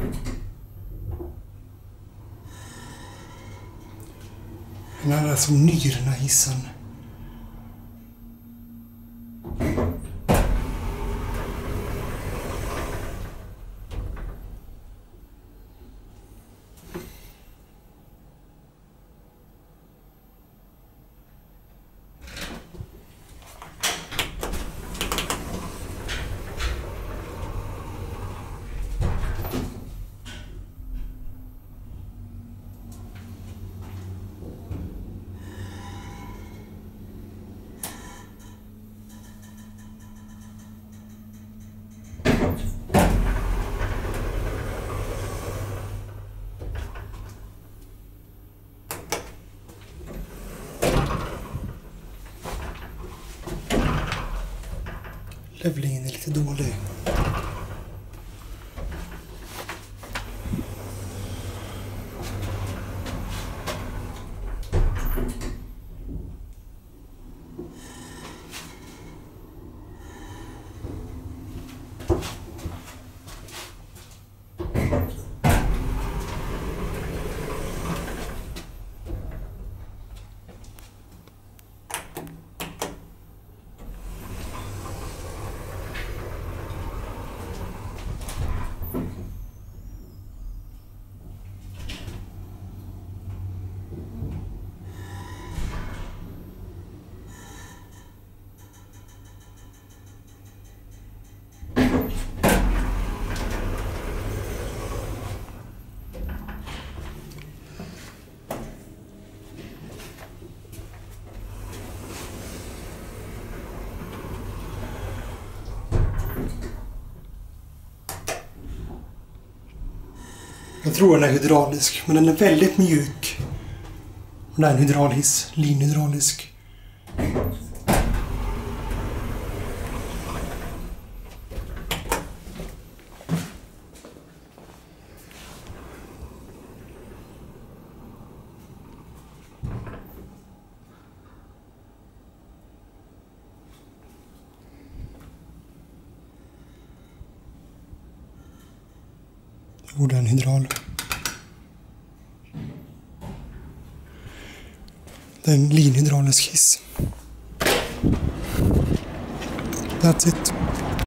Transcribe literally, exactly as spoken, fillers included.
Den här är alltså Nyrna hissen. Levlingen är lite dålig. Jag tror den är hydraulisk, men den är väldigt mjuk. Det är en hydraulhiss, linhydraulisk. Och det är en hydral. Det är en linhydraulisk hiss. That's it.